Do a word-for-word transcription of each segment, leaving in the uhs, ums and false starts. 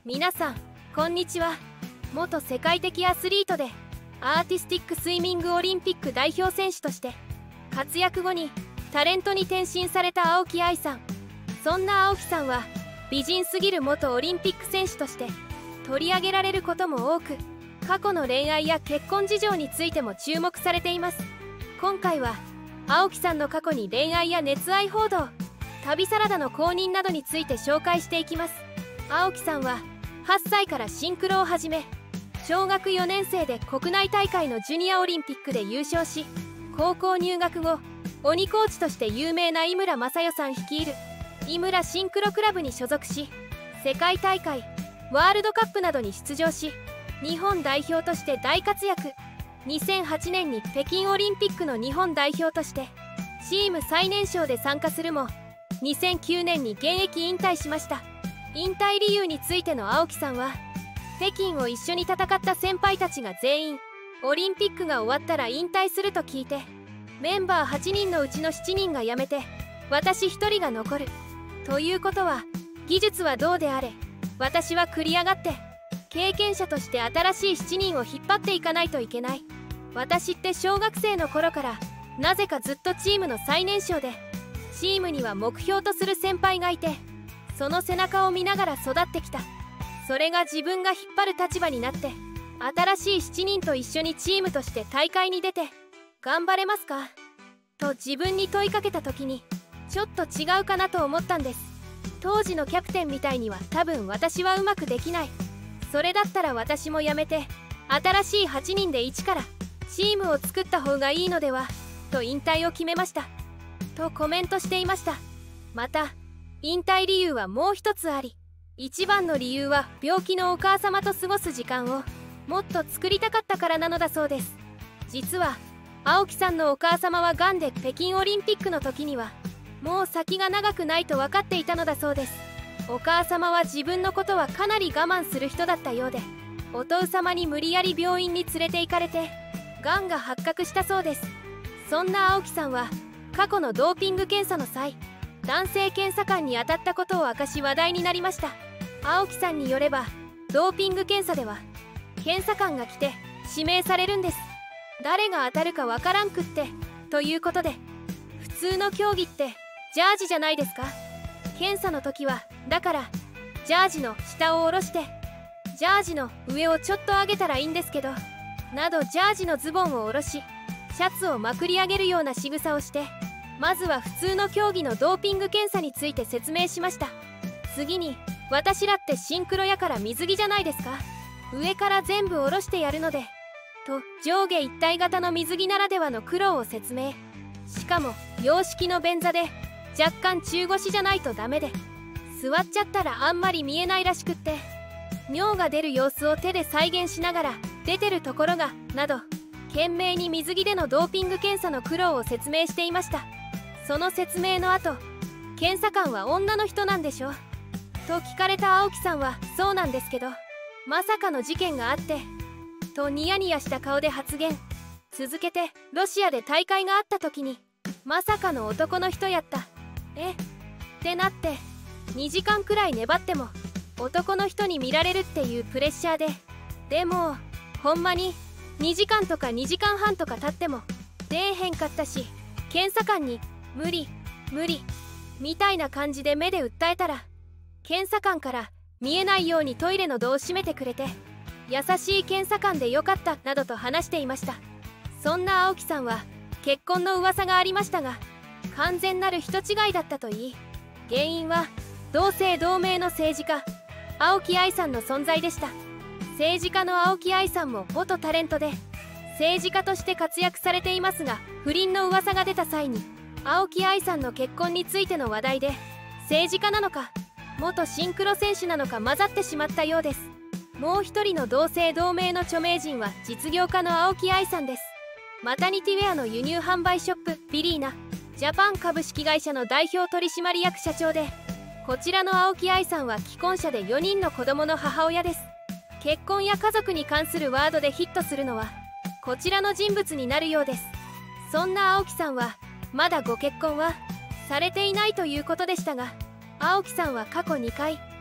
皆さんこんにちは。元世界的アスリートでアーティスティックスイミングオリンピック代表選手として活躍後にタレントに転身された青木愛さん。そんな青木さんは美人すぎる元オリンピック選手として取り上げられることも多く、過去の恋愛や結婚事情についても注目されています。今回は青木さんの過去に恋愛や熱愛報道、旅サラダの公認などについて紹介していきます。青木さんははっさいからシンクロを始め、小学よねん生で国内大会のジュニアオリンピックで優勝し、高校入学後鬼コーチとして有名な井村雅代さん率いる井村シンクロクラブに所属し、世界大会ワールドカップなどに出場し、日本代表として大活躍。にせんはちねんに北京オリンピックの日本代表としてチーム最年少で参加するも、にせんきゅうねんに現役引退しました。引退理由についての青木さんは、北京を一緒に戦った先輩たちが全員オリンピックが終わったら引退すると聞いて、メンバーはちにんのうちのしちにんが辞めて私ひとりが残るということは、技術はどうであれ私は繰り上がって経験者として新しいしちにんを引っ張っていかないといけない。私って小学生の頃からなぜかずっとチームの最年少で、チームには目標とする先輩がいて、その背中を見ながら育ってきた。それが自分が引っ張る立場になって、新しいしちにんと一緒にチームとして大会に出て頑張れますかと自分に問いかけた時に、ちょっと違うかなと思ったんです。当時のキャプテンみたいには多分私はうまくできない。それだったら私も辞めて新しいはちにんで一からチームを作った方がいいのではと引退を決めましたとコメントしていました。また引退理由はもう一つあり、一番の理由は病気のお母様と過ごす時間をもっと作りたかったからなのだそうです。実は青木さんのお母様はがんで、北京オリンピックの時にはもう先が長くないと分かっていたのだそうです。お母様は自分のことはかなり我慢する人だったようで、お父様に無理やり病院に連れて行かれてがんが発覚したそうです。そんな青木さんは過去のドーピング検査の際、男性検査官に当たったことを明かし話題になりました。青木さんによれば、ドーピング検査では検査官が来て指名されるんです。誰が当たるかわからんくってということで、普通の競技ってジャージじゃないですか。検査の時はだからジャージの下を下ろしてジャージの上をちょっと上げたらいいんですけど、などジャージのズボンを下ろしシャツをまくり上げるような仕草をして、まずは普通の競技のドーピング検査について説明しました。次に、私らってシンクロやから水着じゃないですか、上から全部下ろしてやるのでと上下一体型の水着ならではの苦労を説明。しかも洋式の便座で若干中腰じゃないとダメで、座っちゃったらあんまり見えないらしくって、尿が出る様子を手で再現しながら出てるところがなど、懸命に水着でのドーピング検査の苦労を説明していました。その説明の後、検査官は女の人なんでしょと聞かれた青木さんは、そうなんですけどまさかの事件があってとニヤニヤした顔で発言。続けて、ロシアで大会があった時にまさかの男の人やった。えってなって、にじかんくらい粘っても男の人に見られるっていうプレッシャーで、でもほんまににじかんとかにじかんはんとか経っても出えへんかったし、検査官に無理無理みたいな感じで目で訴えたら、検査官から見えないようにトイレの戸を閉めてくれて、優しい検査官でよかったなどと話していました。そんな青木さんは結婚の噂がありましたが、完全なる人違いだったといい、原因は同姓同名の政治家青木愛さんの存在でした。政治家の青木愛さんも元タレントで政治家として活躍されていますが、不倫の噂が出た際に青木愛さんの結婚についての話題で、政治家なのか元シンクロ選手なのか混ざってしまったようです。もう一人の同姓同名の著名人は実業家の青木愛さんです。マタニティウェアの輸入販売ショップビリーナジャパン株式会社の代表取締役社長で、こちらの青木愛さんは既婚者でよにんの子供の母親です。結婚や家族に関するワードでヒットするのはこちらの人物になるようです。そんな青木さんはまだご結婚はされていないということでしたが、青木さんは過去にかい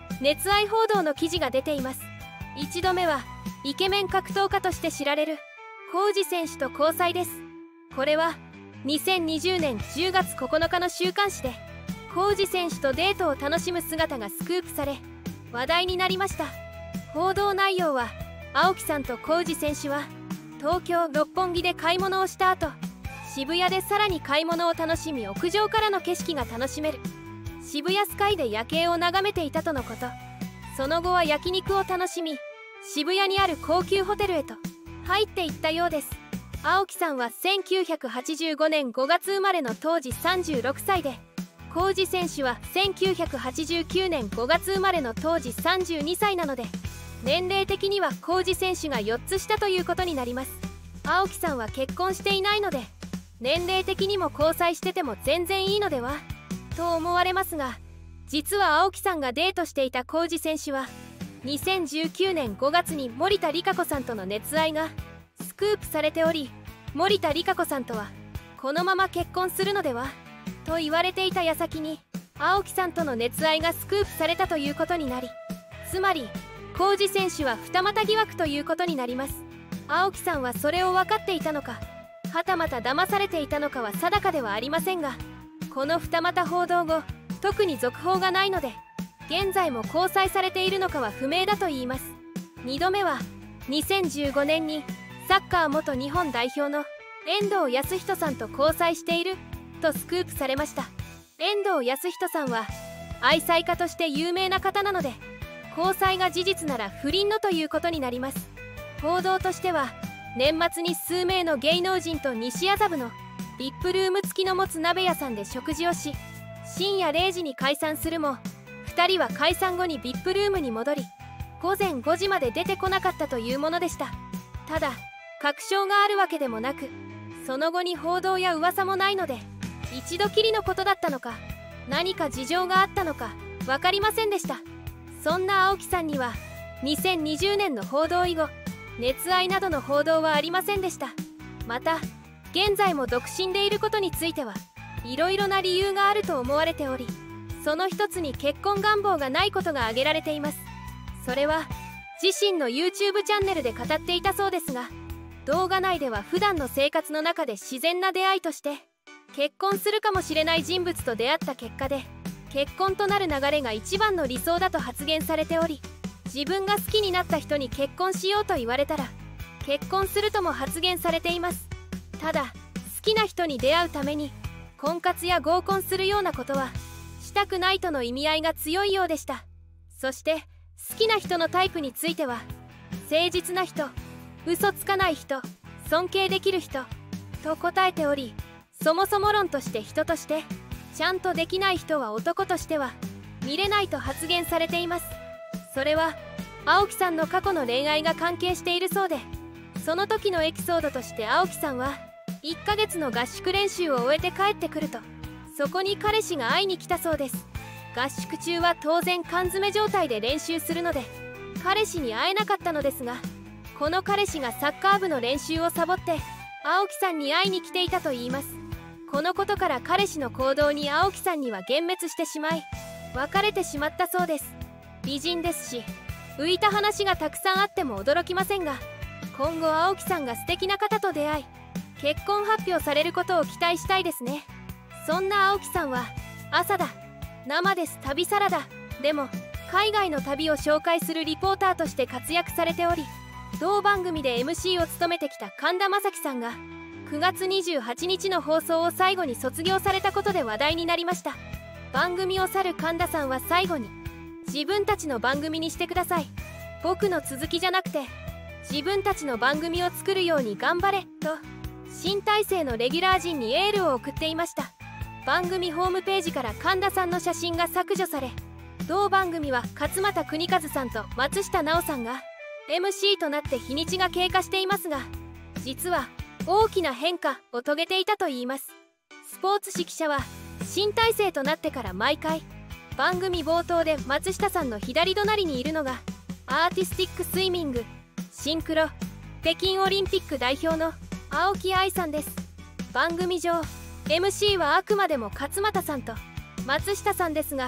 熱愛報道の記事が出ています。いちどめはイケメン格闘家として知られるコウジ選手と交際です。これはにせんにじゅうねんじゅうがつここのかの週刊誌でコウジ選手とデートを楽しむ姿がスクープされ話題になりました。報道内容は青木さんとコウジ選手は東京六本木で買い物をした後、渋谷でさらに買い物を楽しみ、屋上からの景色が楽しめる渋谷スカイで夜景を眺めていたとのこと。その後は焼肉を楽しみ、渋谷にある高級ホテルへと入っていったようです。青木さんはせんきゅうひゃくはちじゅうごねんごがつ生まれの当時さんじゅうろくさいで、コウジ選手はせんきゅうひゃくはちじゅうきゅうねんごがつ生まれの当時さんじゅうにさいなので、年齢的にはコウジ選手がよっつ下ということになります。青木さんは結婚していないので、年齢的にも交際してても全然いいのではと思われますが、実は青木さんがデートしていたコウジ選手はにせんじゅうきゅうねんごがつに森田理香子さんとの熱愛がスクープされており、森田理香子さんとはこのまま結婚するのではと言われていた矢先に、青木さんとの熱愛がスクープされたということになり、つまりコウジ選手は二股疑惑ということになります。青木さんはそれを分かっていたのか、はたまた騙されていたのかは定かではありませんが、この二股報道後特に続報がないので、現在も交際されているのかは不明だといいます。にどめはにせんじゅうごねんにサッカー元日本代表の遠藤保仁さんと交際しているとスクープされました。遠藤保仁さんは愛妻家として有名な方なので、交際が事実なら不倫のということになります。報道としては年末に数名の芸能人と西麻布のビップルーム付きの持つ鍋屋さんで食事をし、深夜れいじに解散するも、ふたりは解散後にビップルームに戻り、ごぜんごじまで出てこなかったというものでした。ただ確証があるわけでもなく、その後に報道や噂もないので、一度きりのことだったのか何か事情があったのか分かりませんでした。そんな青木さんにはにせんにじゅうねんの報道以後、熱愛などの報道はありませんでした。また現在も独身でいることについてはいろいろな理由があると思われており、その一つに結婚願望がないことが挙げられています。それは自身の YouTube チャンネルで語っていたそうですが、動画内では普段の生活の中で自然な出会いとして結婚するかもしれない人物と出会った結果で、結婚となる流れが一番の理想だと発言されており、自分が好きになった人に結婚しようと言われたら結婚するとも発言されています。ただ好きな人に出会うために婚活や合コンするようなことはしたくないとの意味合いが強いようでした。そして好きな人のタイプについては、誠実な人、嘘つかない人、尊敬できる人と答えており、そもそも論として人としてちゃんとできない人は男としては見れないと発言されています。それは青木さんの過去の恋愛が関係しているそうで、その時のエピソードとして青木さんはいっかげつの合宿練習を終えて帰ってくると、そこに彼氏が会いに来たそうです。合宿中は当然缶詰状態で練習するので彼氏に会えなかったのですが、この彼氏がサッカー部の練習をサボって青木さんに会いに来ていたといいます。このことから彼氏の行動に青木さんには幻滅してしまい別れてしまったそうです。美人ですし浮いた話がたくさんあっても驚きませんが、今後青木さんが素敵な方と出会い結婚発表されることを期待したいですね。そんな青木さんは朝だ、生です、旅サラダでも海外の旅を紹介するリポーターとして活躍されており、同番組で エムシー を務めてきた神田正輝さんがくがつにじゅうはちにちの放送を最後に卒業されたことで話題になりました。番組を去る神田さんは最後に、自分たちの番組にしてください、僕の続きじゃなくて自分たちの番組を作るように頑張れと新体制のレギュラー陣にエールを送っていました。番組ホームページから神田さんの写真が削除され、同番組は勝俣州和さんと松下奈緒さんが エムシー となって日にちが経過していますが、実は大きな変化を遂げていたといいます。スポーツ紙記者は新体制となってから毎回番組冒頭で松下さんの左隣にいるのがアーティスティックスイミングシンクロ北京オリンピック代表の青木愛さんです。番組上 エムシー はあくまでも勝俣さんと松下さんですが、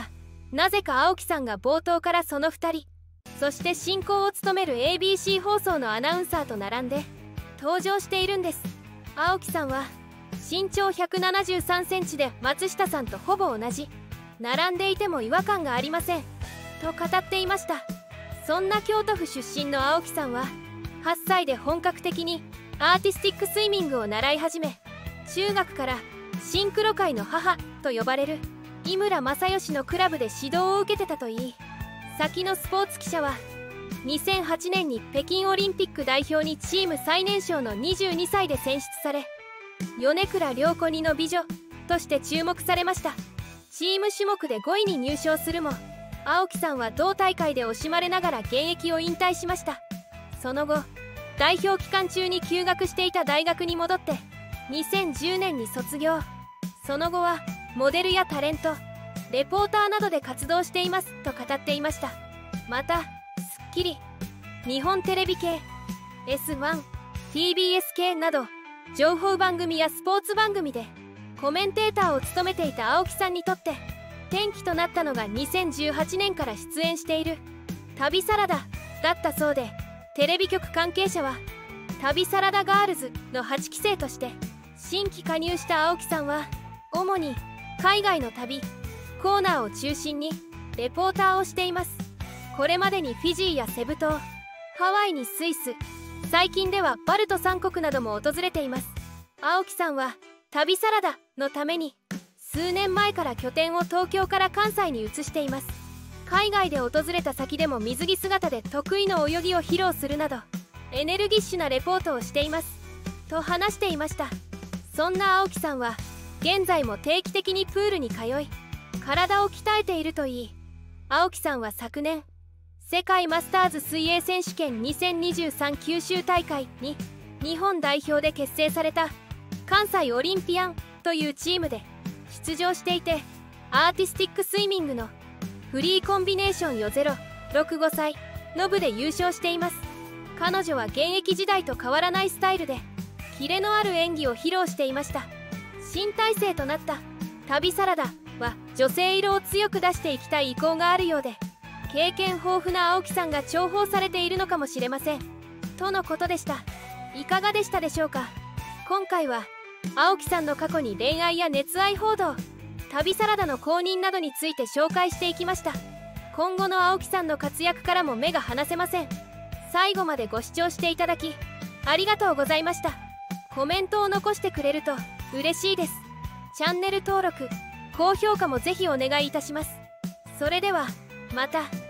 なぜか青木さんが冒頭からそのふたり、そして進行を務める エービーシー 放送のアナウンサーと並んで登場しているんです。青木さんは身長ひゃくななじゅうさんセンチで松下さんとほぼ同じ。並んでいても違和感がありませんと語っていました。そんな京都府出身の青木さんははっさいで本格的にアーティスティックスイミングを習い始め、中学からシンクロ界の母と呼ばれる井村正義のクラブで指導を受けてたといい、先のスポーツ記者はにせんはちねんに北京オリンピック代表にチーム最年少のにじゅうにさいで選出され、米倉涼子似の美女として注目されました。チーム種目でごいに入賞するも、青木さんは同大会で惜しまれながら現役を引退しました。その後代表期間中に休学していた大学に戻ってにせんじゅうねんに卒業。その後はモデルやタレント、レポーターなどで活動していますと語っていました。また、スッキリ、日本テレビ系、エスワン、ティービーエス 系など情報番組やスポーツ番組でコメンテーターを務めていた青木さんにとって転機となったのがにせんじゅうはちねんから出演している旅サラダだったそうで、テレビ局関係者は旅サラダガールズのはちきせいとして新規加入した青木さんは主に海外の旅コーナーを中心にレポーターをしています。これまでにフィジーやセブ島、ハワイにスイス、最近ではバルトさんこくなども訪れています。青木さんは旅サラダのために数年前から拠点を東京から関西に移しています。海外で訪れた先でも水着姿で得意の泳ぎを披露するなどエネルギッシュなレポートをしていますと話していました。そんな青木さんは現在も定期的にプールに通い体を鍛えているといい、青木さんは昨年世界マスターズ水泳選手権にせんにじゅうさん九州大会に日本代表で結成された関西オリンピアンというチームで出場していて、アーティスティックスイミングのフリーコンビネーションよゼロろくごさいの部で優勝しています。彼女は現役時代と変わらないスタイルでキレのある演技を披露していました。新体制となった旅サラダは女性色を強く出していきたい意向があるようで、経験豊富な青木さんが重宝されているのかもしれませんとのことでした。いかがでしたでしょうか。今回は青木さんの過去に恋愛や熱愛報道、旅サラダの公認などについて紹介していきました。今後の青木さんの活躍からも目が離せません。最後までご視聴していただきありがとうございました。コメントを残してくれると嬉しいです。チャンネル登録、高評価もぜひお願いいたします。それではまた。